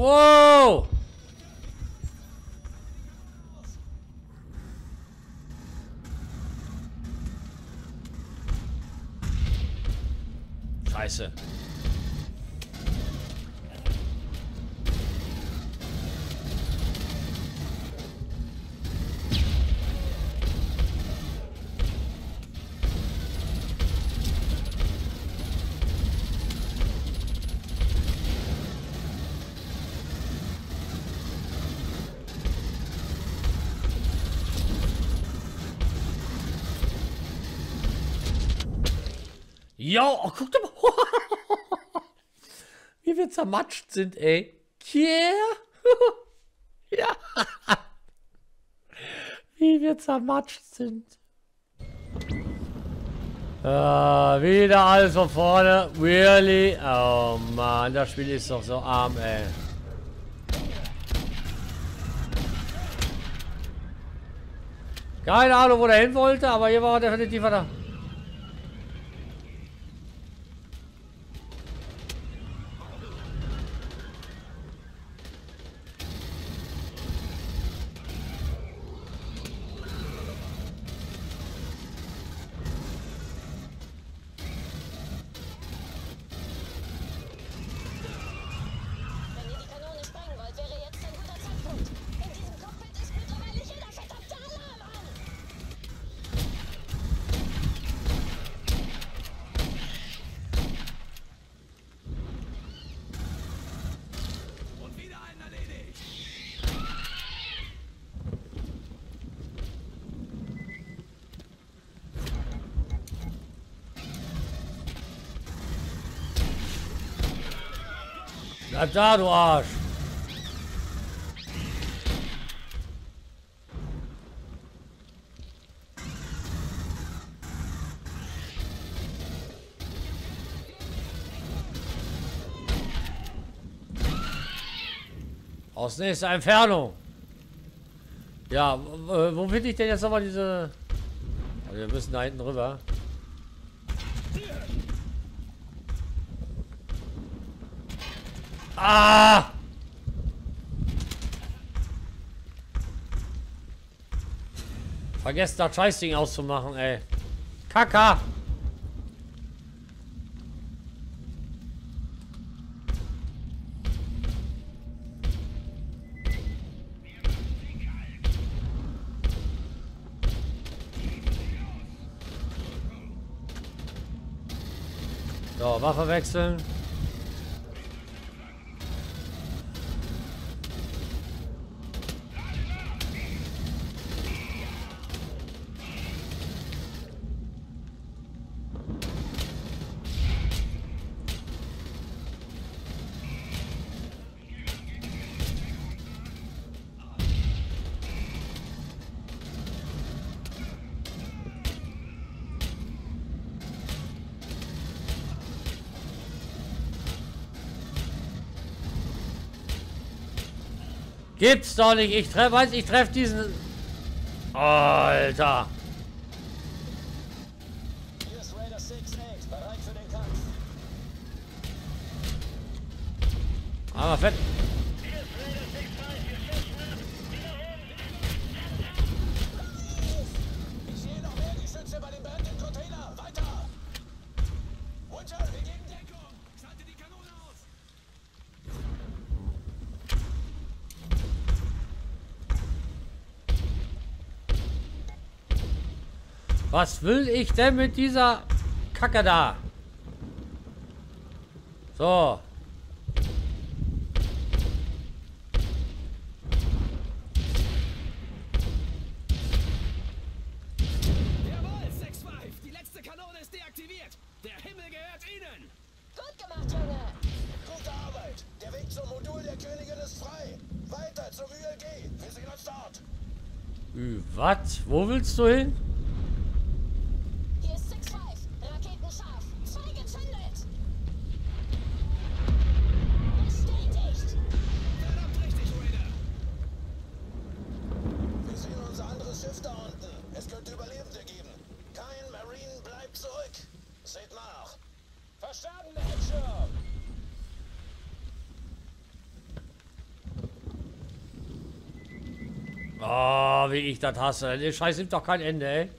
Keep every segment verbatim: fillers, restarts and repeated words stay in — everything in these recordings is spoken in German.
Wow! Scheiße. Ja, oh, guck doch mal. Wie wir zermatscht sind, ey. Yeah. Ja. Wie wir zermatscht sind. Ah, wieder alles von vorne. Really? Oh Mann, das Spiel ist doch so arm, ey. Keine Ahnung, wo der hin wollte, aber hier war definitiv da. Bleib da, du Arsch! Aus nächster Entfernung! Ja, wo finde ich denn jetzt nochmal diese... Also wir müssen da hinten rüber. Ah! Vergesst das Scheißding auszumachen, ey. Kaka! So, Waffe wechseln. Gibt's doch nicht. Ich treffe, weiß, ich treffe diesen. Alter. Hier ist Raider sechs acht, bereit für den Kampf. Aber fett. Hier ist Raider sechs fünf, wiederholen. Ich sehe noch mehr Geschütze bei dem brennenden Container. Weiter. Winter, wir geben Deckung. Schalte die Kanone aus. Was will ich denn mit dieser Kacke da? So. Jawohl, sechs fünf. Die letzte Kanone ist deaktiviert. Der Himmel gehört Ihnen. Gut gemacht, Junge. Gute Arbeit. Der Weg zum Modul der Königin ist frei. Weiter zum Ü L G. Wir sehen uns dort. Ü, was? Wo willst du hin? Hier ist sechs fünf. Raketen scharf. Zwei gezündet. Bestätigt. Verdammt richtig, Raider. Wir sehen unser anderes Schiff da unten. Es könnte Überlebende geben. Kein Marine bleibt zurück. Seht nach. Verstanden, Headshot. Oh, wie ich das hasse. Der Scheiß nimmt doch kein Ende, ey.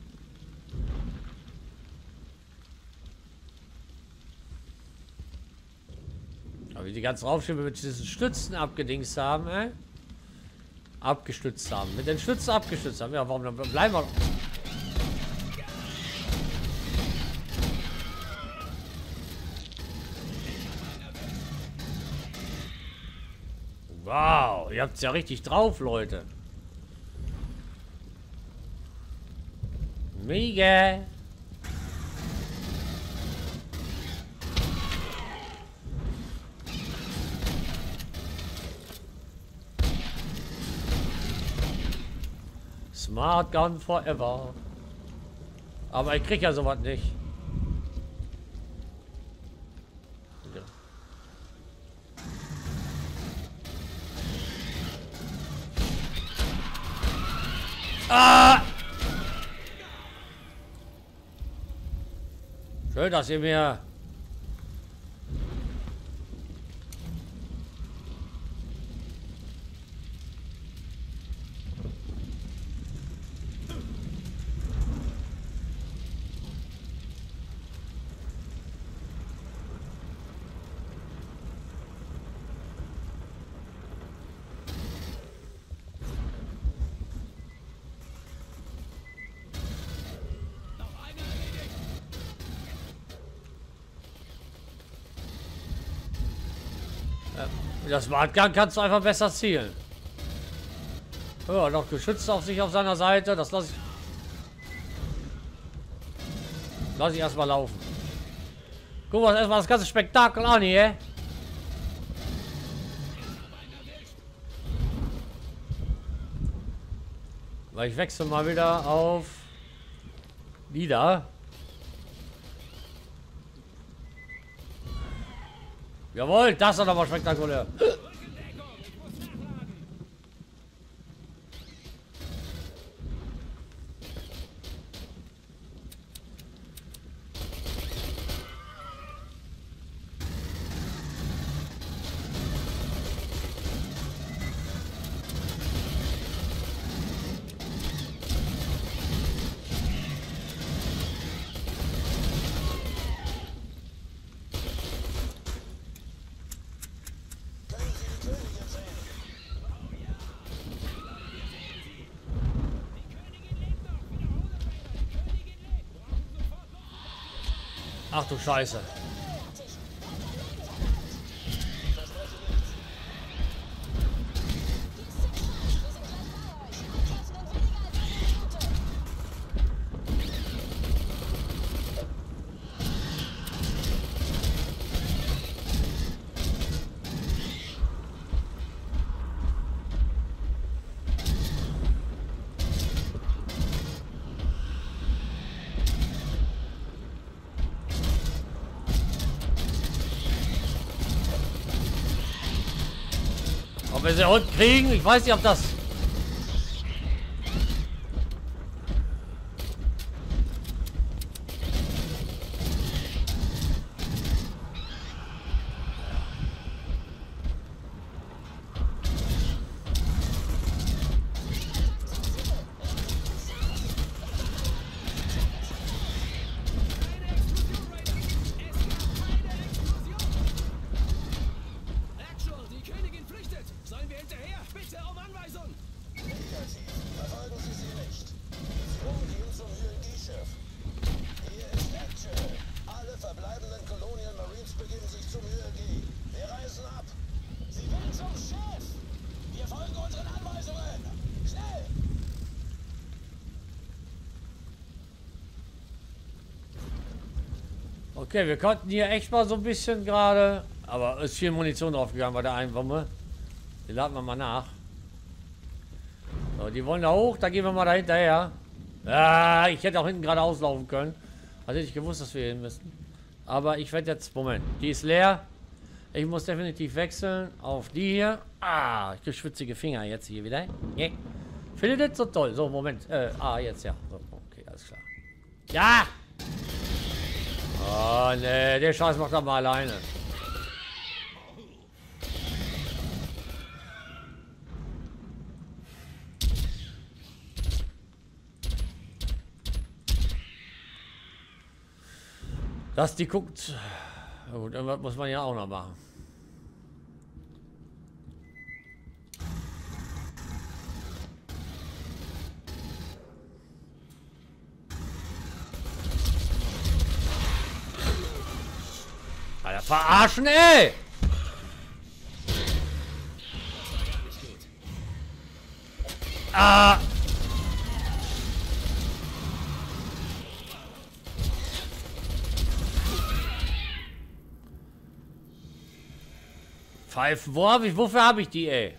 Aber wie die ganzen Raumschiffe mit diesen Stützen abgedingst haben, ey. Abgestützt haben. Mit den Stützen abgestützt haben. Ja, warum dann bleiben wir... Wow, ihr habt's ja richtig drauf, Leute. Mega. Smart Gun forever. Aber ich krieg ja sowas nicht. Ah! Schön, dass ihr mir... Das Wartgang kannst du einfach besser zielen. Ja, noch geschützt auf sich auf seiner Seite. Das lasse ich. Lass ich erstmal laufen. Guck mal, erstmal das ganze Spektakel an hier. Weil ich wechsle mal wieder auf wieder. Jawohl, das ist aber spektakulär. Ach du Scheiße. Ob wir sie unten kriegen? Ich weiß nicht, ob das... Okay, wir konnten hier echt mal so ein bisschen gerade, aber ist viel Munition draufgegangen bei der einen Bombe. Die laden wir mal nach. So, die wollen da hoch, da gehen wir mal da hinterher. Ah, ich hätte auch hinten gerade auslaufen können. Also hätte ich gewusst, dass wir hin müssen. Aber ich werde jetzt, Moment, die ist leer. Ich muss definitiv wechseln auf die hier. Ah, ich kriege schwitzige Finger jetzt hier wieder. Yeah. Findet das so toll? So, Moment. Äh, ah, jetzt ja. So, okay, alles klar. Ja! Oh, ne, der Scheiß macht er mal alleine. Dass die guckt. Na gut, irgendwas muss man ja auch noch machen. Alter, verarschen, ey! Ah! Pfeifen, wo hab ich, wofür habe ich die, ey?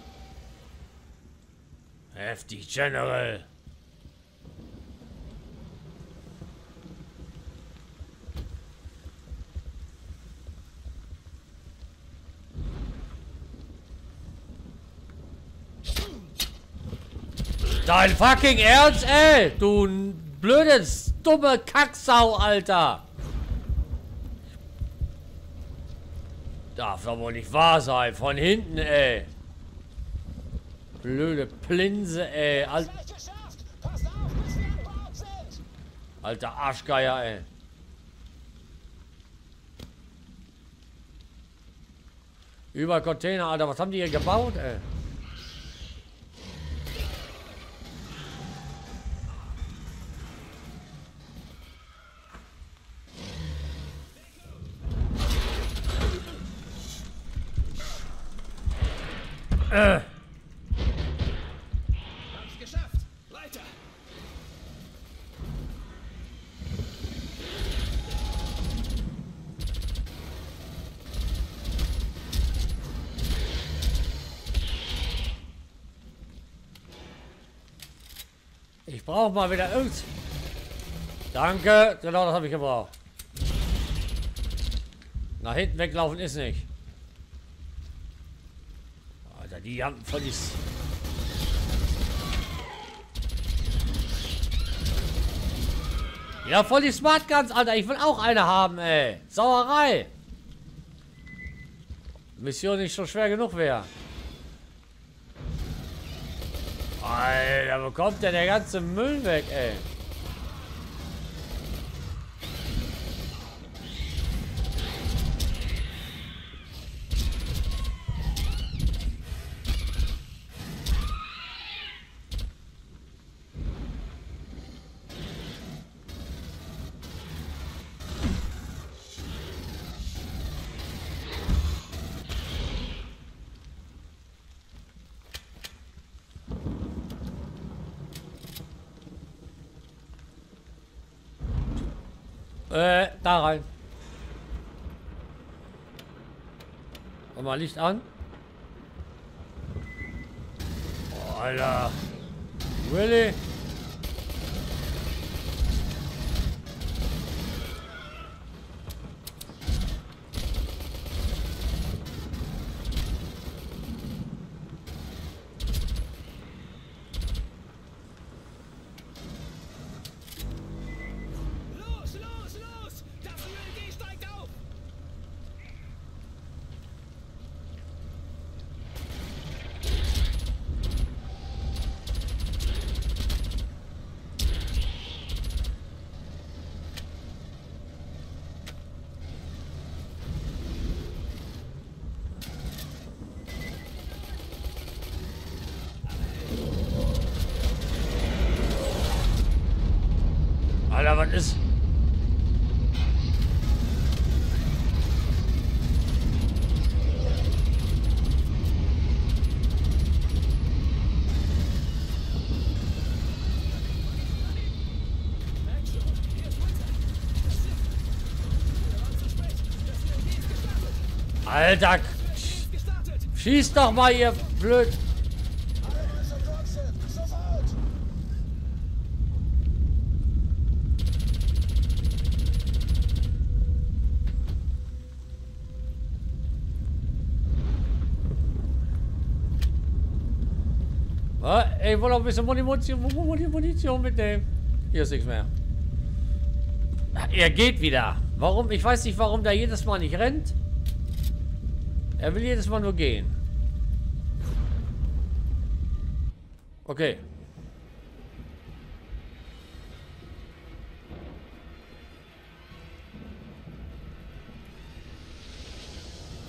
Heftig, General. Dein fucking Ernst, ey! Du blödes, dumme Kacksau, Alter! Darf doch wohl nicht wahr sein. Von hinten, ey. Blöde Plinse, ey. Al Gleich geschafft. Passt auf, bis wir an Bord sind. Alter Arschgeier, ey. Über Container, Alter. Was haben die hier gebaut, ey? Äh. Hab's geschafft. Weiter. Ich brauche mal wieder irgend. Danke, genau das habe ich gebraucht. Nach hinten weglaufen ist nicht. Alter, die haben voll die. Ja, voll die Smart Guns, Alter. Ich will auch eine haben, ey. Sauerei. Mission nicht so schwer genug wäre. Alter, wo kommt denn der ganze Müll weg, ey? Äh, da rein. Und mal Licht an. Oh, Alter. Really? Los, los, los. Das U L G steigt auf. Alter, was ist? Merk schon, hier ist Winter. Das Schiff. Wir waren zu spät. Das U L G ist gestartet. Alter, Das U L G ist gestartet. schießt doch mal, ihr blöd. Alle Manns an Bord sind. Sofort. Was? Ey, ich wollte auch ein bisschen Munition, Munition mitnehmen. Hier ist nichts mehr. Er geht wieder. Warum? Ich weiß nicht, warum der jedes Mal nicht rennt. Er will jedes Mal nur gehen. Okay.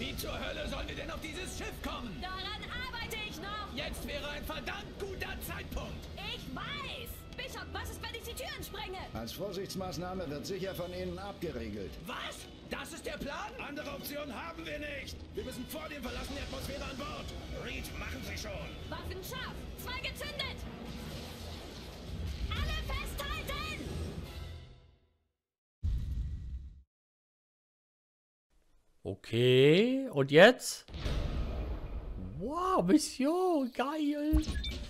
Wie zur Hölle sollen wir denn auf dieses Schiff kommen? Daran arbeite ich noch. Jetzt wäre ein verdammt guter Zeitpunkt. Ich weiß. Bishop, was ist, wenn ich die Türen sprenge? Als Vorsichtsmaßnahme wird sicher von innen abgeriegelt. Was? Das ist der Plan? Andere Optionen haben wir nicht. Wir müssen vor dem Verlassen der Atmosphäre an Bord. Reed, machen Sie schon. Waffen scharf. Zwei gezündet. Alle festhalten. Okay, und jetzt? Wow, Mission, geil.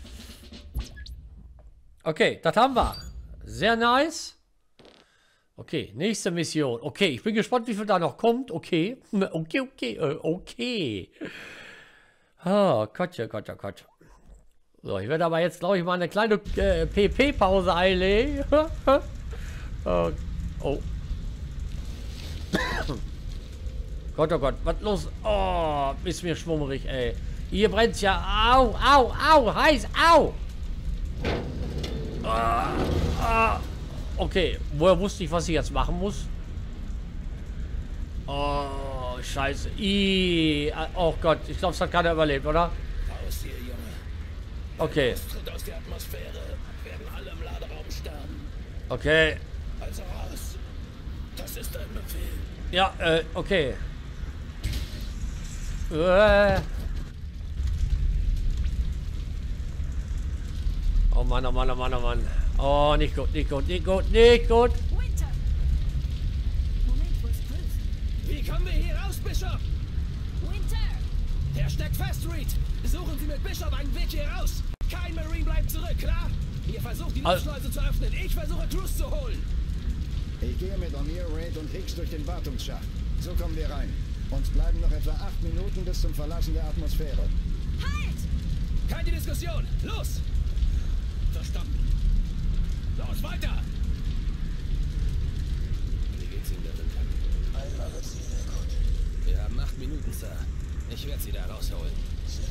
Okay, das haben wir. Sehr nice. Okay, nächste Mission. Okay, ich bin gespannt, wie viel da noch kommt. Okay, okay, okay, äh, okay. Ah, Gott, ja, Gott, ja, Gott. So, ich werde aber jetzt, glaube ich, mal eine kleine äh, P P-Pause einlegen. oh. oh. Gott, oh Gott, was los? Oh, ist mir schwummerig, ey. Hier brennt's ja. Au, au, au, heiß, au. Ah, ah. Okay, woher wusste ich, was ich jetzt machen muss? Oh, scheiße. Ih, oh Gott, ich glaube, es hat keiner überlebt, oder? Raus hier, Junge. Okay, Tritt aus der Atmosphäre. Werden alle im Laderaum sterben. okay. Also raus. Das ist ein Befehl. Ja, äh, okay. Äh. Oh Mann, oh Mann, oh Mann, oh Mann. Oh, nicht gut, nicht gut, nicht gut, nicht gut. Winter. Moment, wo ist Bruce? Wie kommen wir hier raus, Bishop? Winter. Der steckt fest, Reed. Suchen Sie mit Bishop einen Weg hier raus. Kein Marine bleibt zurück, klar? Ihr versucht, die Al- Luftschleuse zu öffnen. Ich versuche, Cruz zu holen. Ich gehe mit O'Neill, Raid und Hicks durch den Wartungsschacht. So kommen wir rein. Uns bleiben noch etwa acht Minuten bis zum Verlassen der Atmosphäre. Halt. Keine Diskussion. Los! Verstanden. Los, weiter! Wie geht's Ihnen darin? Ein Magazin, gut. Wir haben acht Minuten, Sir. Ich werde Sie da rausholen.